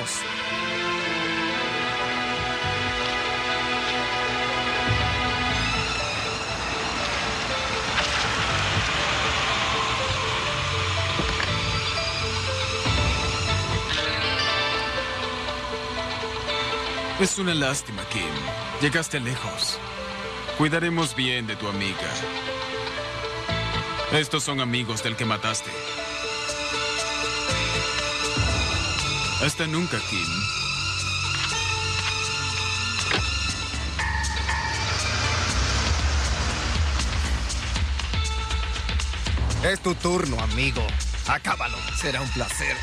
Es una lástima, Kim. Llegaste lejos. Cuidaremos bien de tu amiga. Estos son amigos del que mataste. Hasta nunca, Kim. Es tu turno, amigo. Acábalo. Será un placer.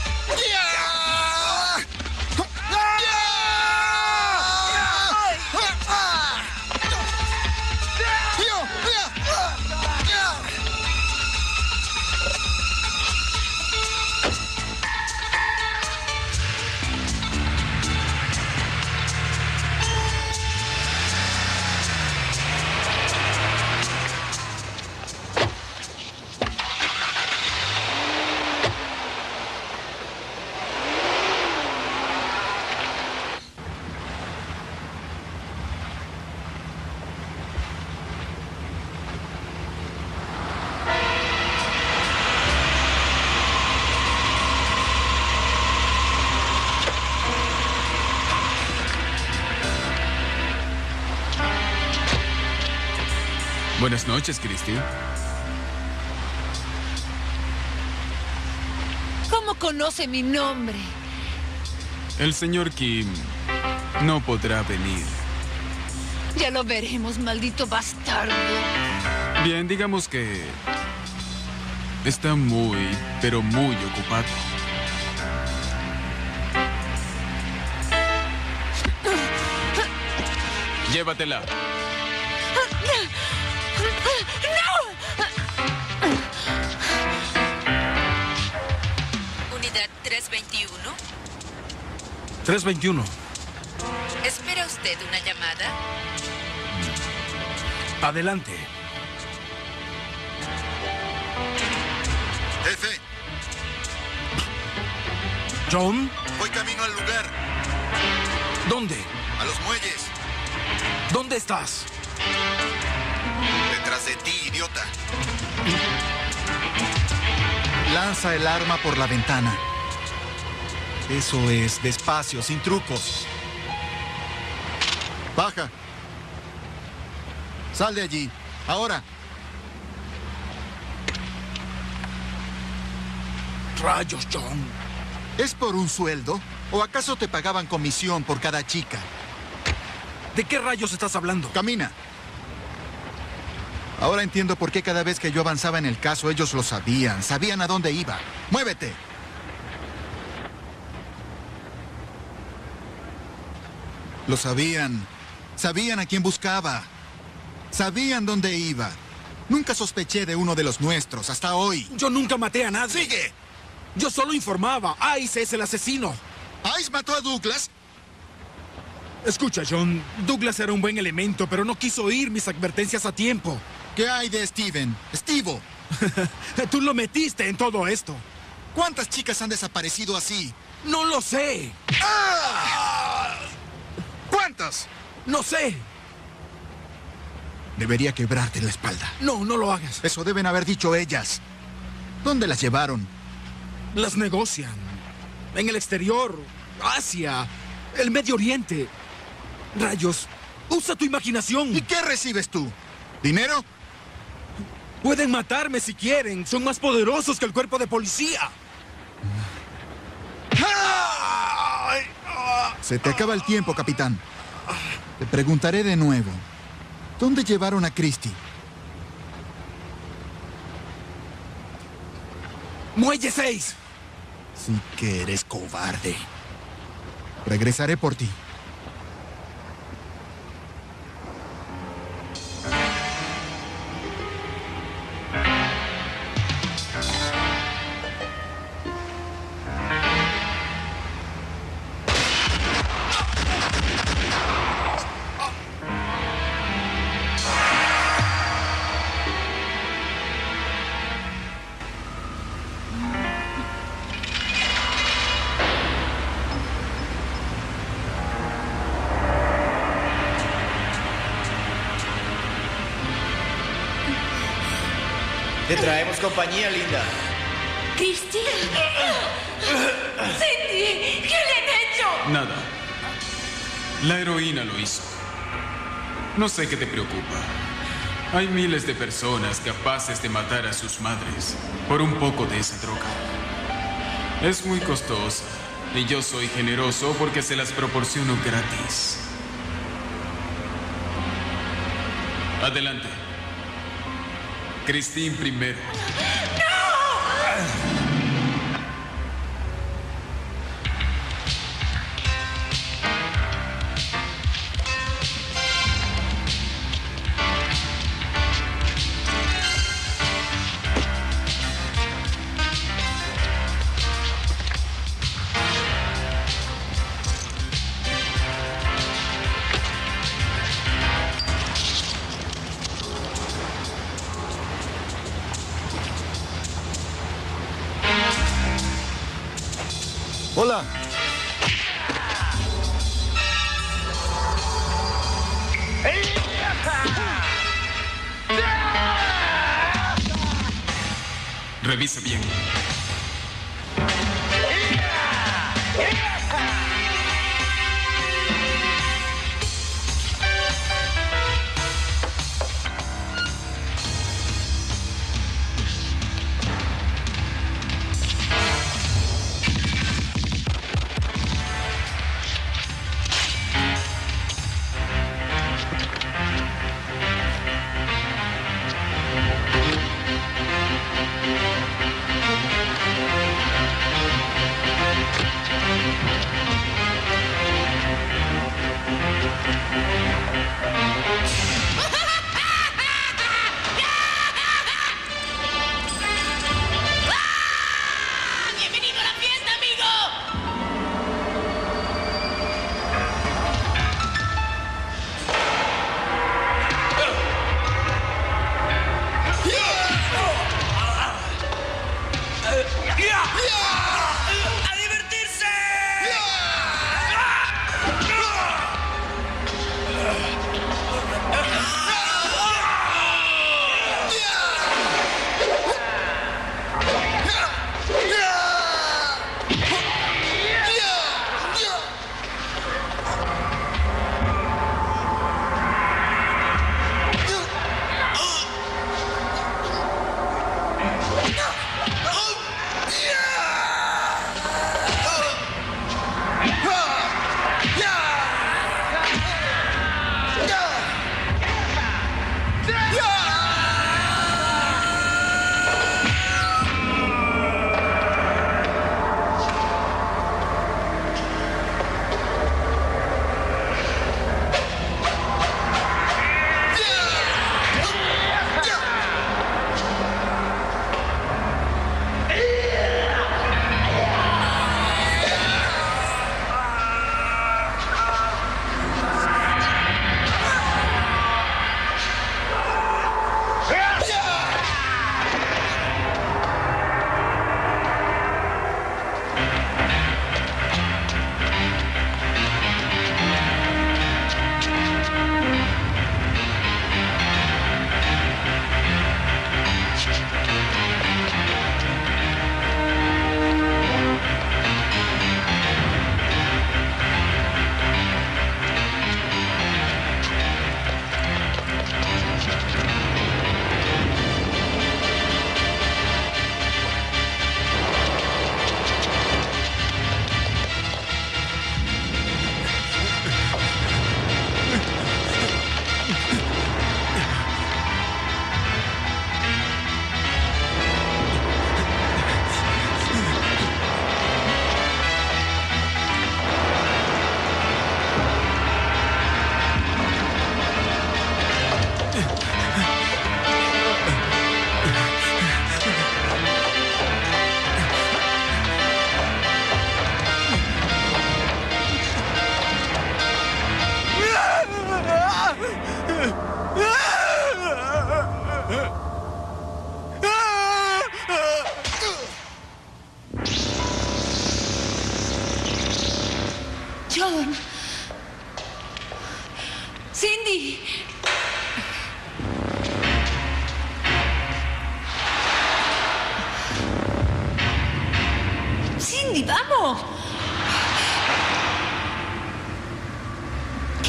Buenas noches, Christy. ¿Cómo conoce mi nombre? El señor Kim no podrá venir. Ya lo veremos, maldito bastardo. Bien, digamos que está muy, pero muy ocupado. Llévatela. Unidad 321. 321. ¿Espera usted una llamada? Adelante. Jefe, ¿John? voy camino al lugar. ¿Dónde? A los muelles. ¿Dónde estás? Detrás de ti, idiota. Lanza el arma por la ventana. Eso es, despacio, sin trucos. Baja. Sal de allí. Ahora. Rayos, John. ¿Es por un sueldo? ¿O acaso te pagaban comisión por cada chica? ¿De qué rayos estás hablando? Camina. Ahora entiendo por qué cada vez que yo avanzaba en el caso ellos lo sabían. Sabían a dónde iba. ¡Muévete! Lo sabían. Sabían a quién buscaba. Sabían dónde iba. Nunca sospeché de uno de los nuestros, hasta hoy. Yo nunca maté a nadie. ¡Sigue! Yo solo informaba. Ice es el asesino. ¿Ice mató a Douglas? Escucha, John. Douglas era un buen elemento, pero no quiso oír mis advertencias a tiempo. ¿Qué hay de Steven? ¡Estivo! Tú lo metiste en todo esto. ¿Cuántas chicas han desaparecido así? No lo sé. ¡Ah! ¿Cuántas? No sé. Debería quebrarte la espalda. No, no lo hagas. Eso deben haber dicho ellas. ¿Dónde las llevaron? Las negocian. En el exterior, Asia, el Medio Oriente. Rayos, Usa tu imaginación. ¿Y qué recibes tú? ¿Dinero? Pueden matarme si quieren. Son más poderosos que el cuerpo de policía. Se te acaba el tiempo, capitán. Te preguntaré de nuevo. ¿Dónde llevaron a Christie? Muelle 6. Sí que eres cobarde. Regresaré por ti. Te traemos compañía, linda. ¿Christie? ¡Cindy! ¿Qué le han hecho? Nada. La heroína lo hizo. No sé qué te preocupa. Hay miles de personas capaces de matar a sus madres por un poco de esa droga. Es muy costosa y yo soy generoso porque se las proporciono gratis. Adelante. Christine primero. Hola. Revisa bien.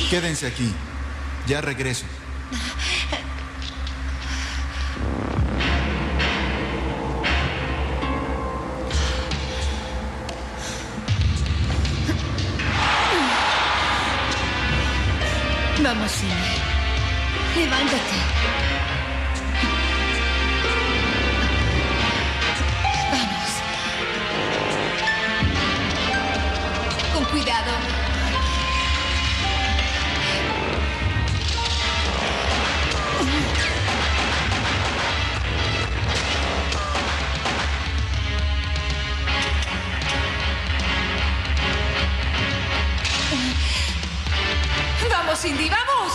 Quédense aquí. Ya regreso. Vamos, Cindy. Levántate. Vamos. Con cuidado. ¡Vamos, Cindy! ¡Vamos!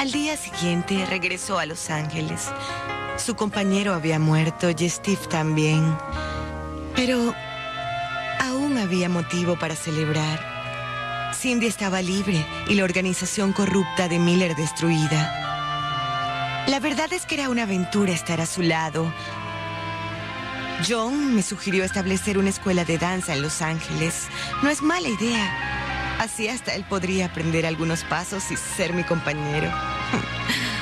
Al día siguiente regresó a Los Ángeles. Su compañero había muerto y Steve también. Pero aún había motivo para celebrar. Cindy estaba libre y la organización corrupta de Miller destruida. La verdad es que era una aventura estar a su lado. John me sugirió establecer una escuela de danza en Los Ángeles. No es mala idea. Así hasta él podría aprender algunos pasos y ser mi compañero.